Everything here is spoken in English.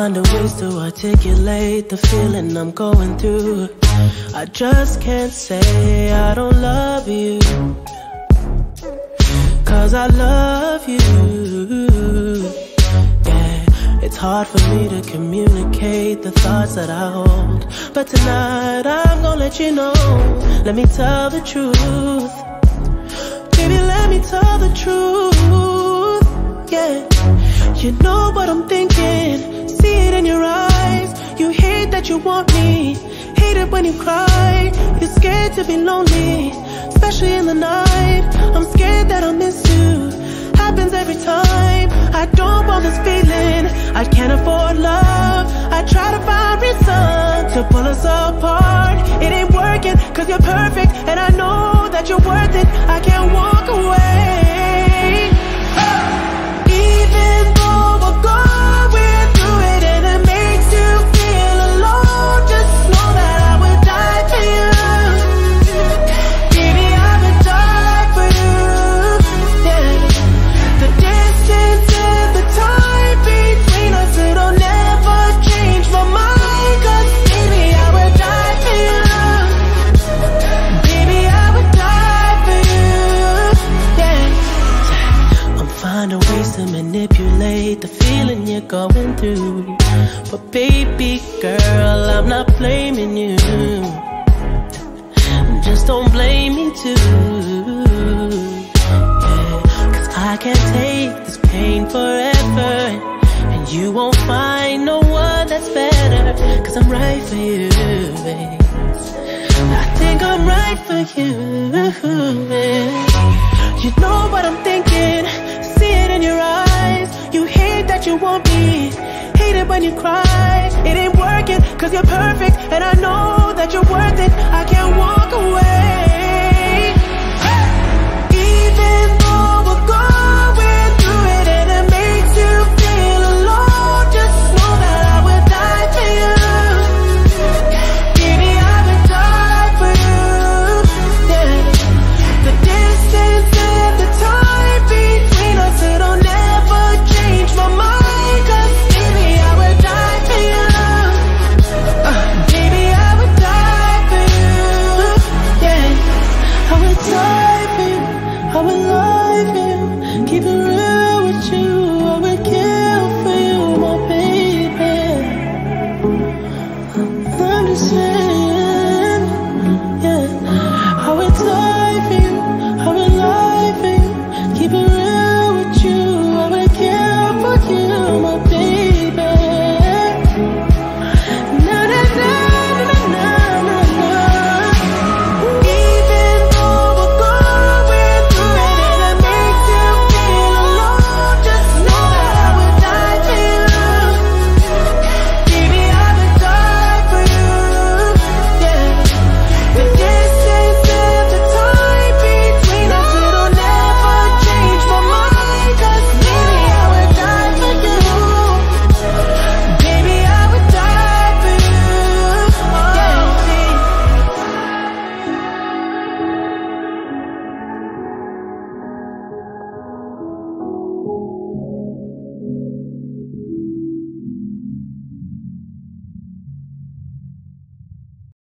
finding ways to articulate the feeling I'm going through. I just can't say I don't love you, 'cause I love you. Yeah, it's hard for me to communicate the thoughts that I hold, but tonight I'm gonna let you know. Let me tell the truth. Baby, let me tell the truth. Yeah, you know what I'm thinking, see it in your eyes. You hate that you want me, hate it when you cry. You're scared to be lonely, especially in the night. I'm scared that I'll miss you, happens every time. I don't want this feeling, I can't afford love. I try to find reason to pull us apart. It ain't working, 'cause you're perfect, and I know that you're worth it. I can't walk away. Even though we're going through it and it makes you feel alone, just know that I would die for you. Baby, I would die for you. Yeah. The distance and the time between us, it'll never change my mind, 'cause baby, I would die for you. Baby, I would die for you. Yeah. I'm finding ways to manipulate the feeling you're going through, but baby girl, I'm not blaming you. Just don't blame me too. Yeah, 'cause I can't take this pain forever, and you won't find no one that's better, 'cause I'm right for you, babe. I think I'm right for you. You know what I'm thinking, see it in your eyes. You hate that you want me, hate it when you cry. It ain't working, 'cause you're perfect, and I know that you're worth it. I can't walk away.